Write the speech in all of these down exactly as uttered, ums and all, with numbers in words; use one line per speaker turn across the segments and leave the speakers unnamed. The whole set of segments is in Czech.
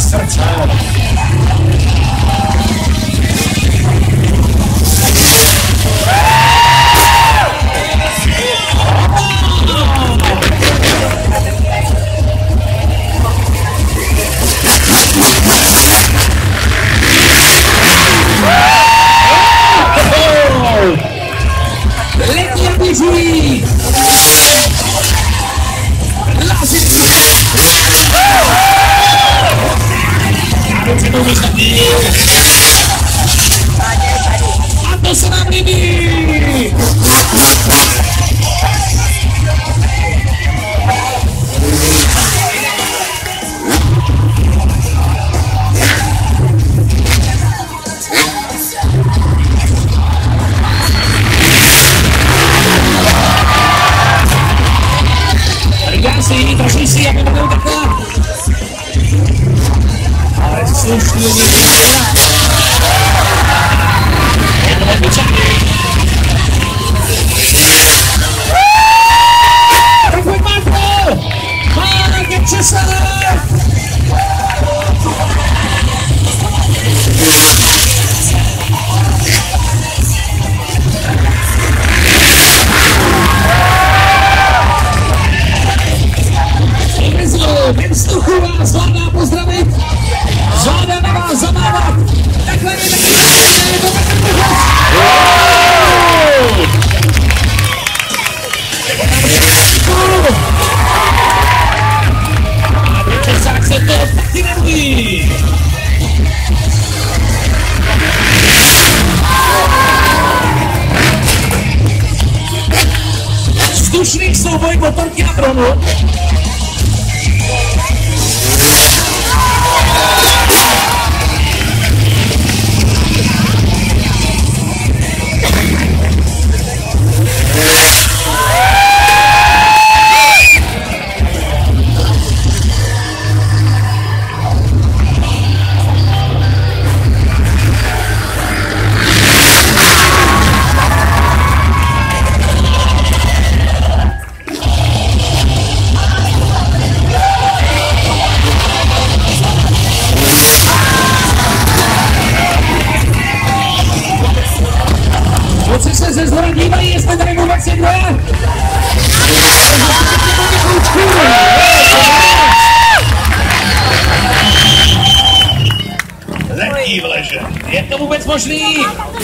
srdce.
Letí a běží! Lásy! A to se nám líbí! Rigasi, drží si, aby nebyl takhle. Ale slušný je někdo. Je to obyčajný. Takový Marko! Marek je přesanek! Jen vzduchu vás zvládá pozdravit, zvládá na vás zamávat, takhle je taky je to taky pohled. A Česák se to taky nebují. Vzdušný souboj motorky na dronu. Kluci se ze zhora dívají, jestli tady vůbec je dvě. Letí vleže. Je to vůbec možný?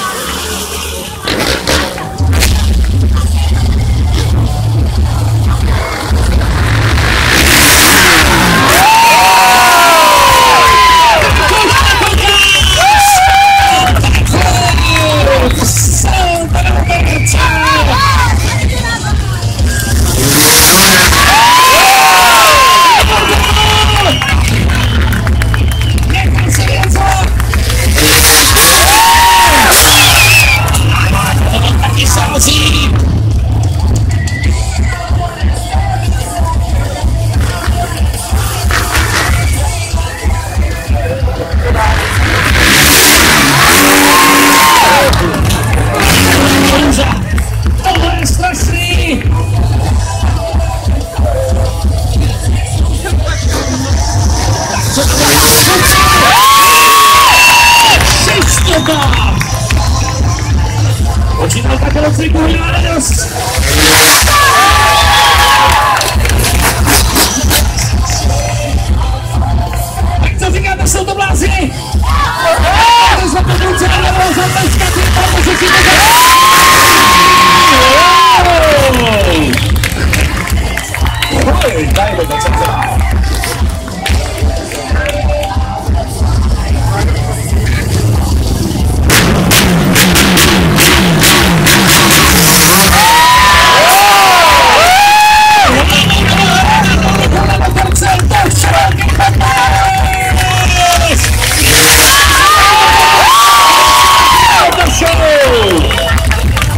Počítal také locviku, já radost! Tak co říkáte, jsou to blázni? To jsme to kluce nevědělo, za tečka, ty tam můžu si to Oj, daj do centra.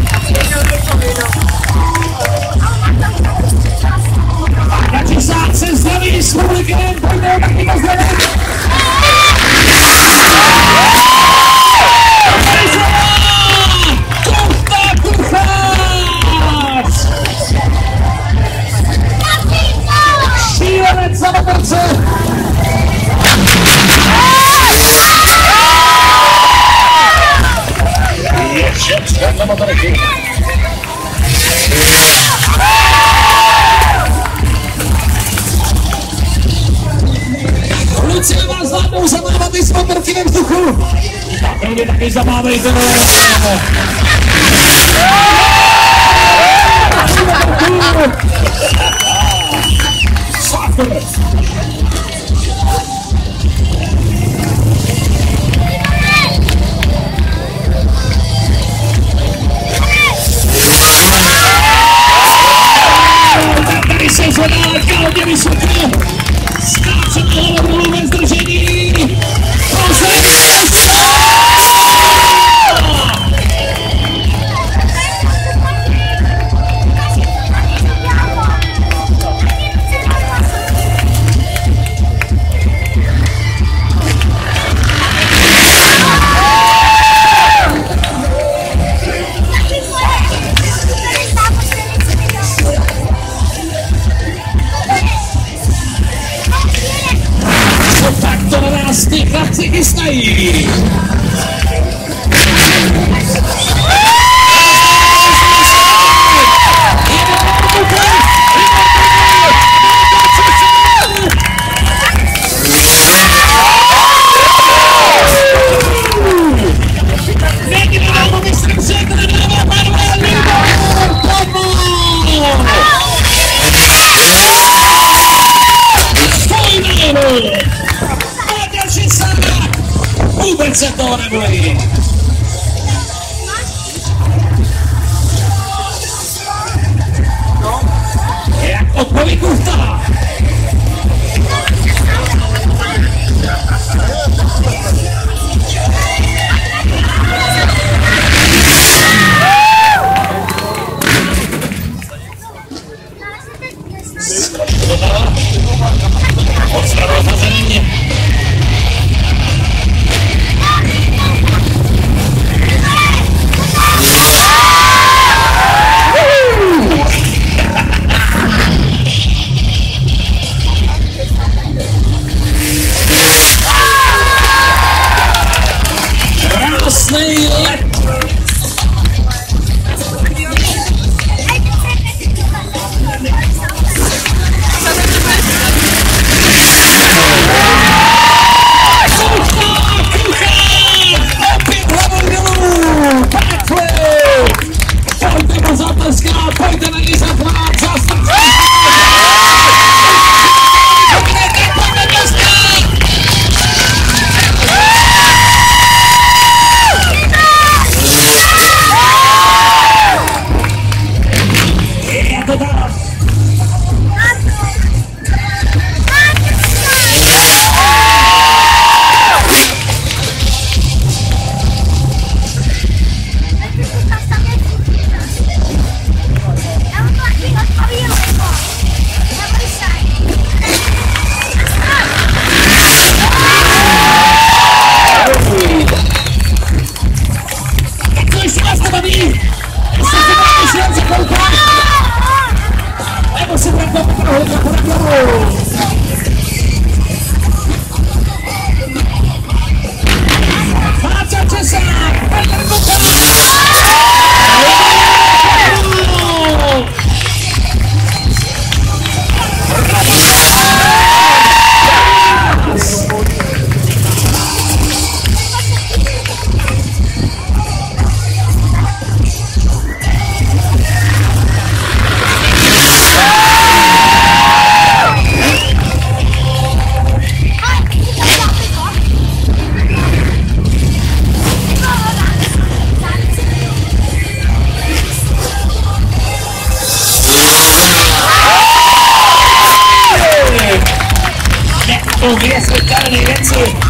Sáci! vás zvládnou zamávat i smrtky ve vzduchu. Tak vy taky zamávejte. Tady se zvedá hodně vysoko. Skáče na hlavu ve zdržení. Ty chlapci chystají. Vůbec se toho nebojí. Jak odpoví kuchta. Odstavil na země. Krásný let. Pojďte na ní zatvát, zastavit! Pojďte, pojďte dneska! Je to tak! Neuvěřitelné věci.